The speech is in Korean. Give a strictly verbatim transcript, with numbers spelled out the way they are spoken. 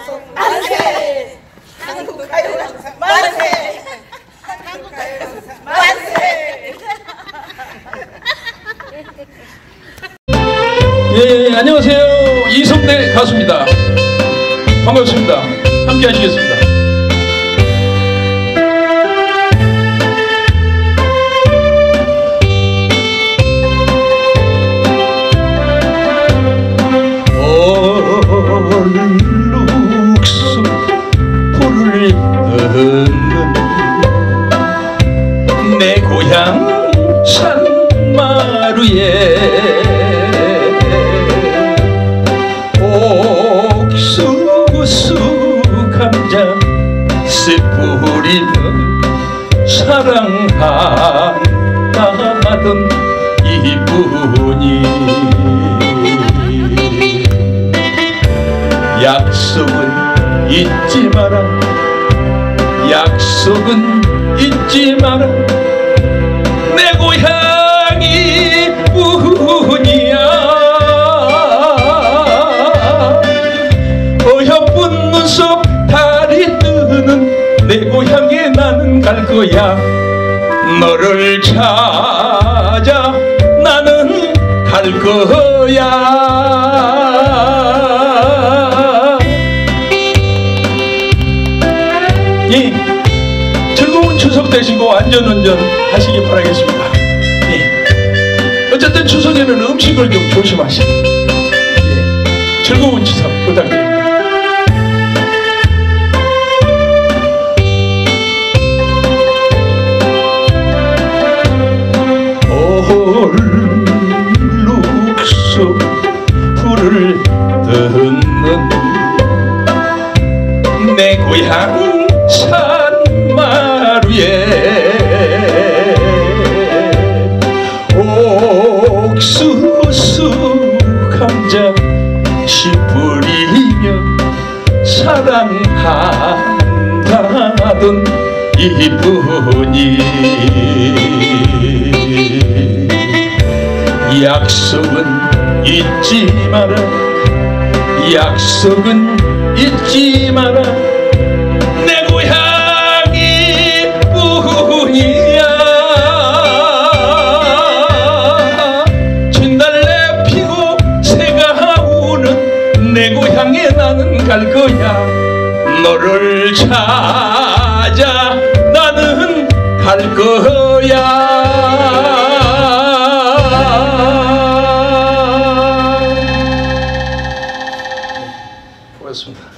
만세! 한국 가요광장 만세! 한국 가요광장 만세! 예, 안녕하세요. 이성대 가수입니다. 반갑습니다. 함께 하시겠습니다. 얼룩수 불을 듣는 내 고향 산마루에 옥수수 감자 씨 뿌리며 사랑한다던 이분이 약속은 잊지 마라 약속은 잊지 마라 내 고향이 뿐이야 어여쁜 눈썹 달이 뜨는 내 고향에 나는 갈 거야 너를 찾아 나는 갈 거야 예, 즐거운 추석 되시고 안전운전 하시기 바라겠습니다. 예, 어쨌든 추석에는 음식을 좀 조심하시고 예, 즐거운 추석 부탁드립니다. 얼룩수 불을 듣는 내 고향 산마루에 옥수수 감자 씨 뿌리며 사랑한다던 이분이 약속은 잊지 마라 약속은 잊지 마라 내 고향이 뿐이야 진달래 피고 새가 우는 내 고향에 나는 갈 거야 너를 찾아 나는 갈 거야 고맙습니다.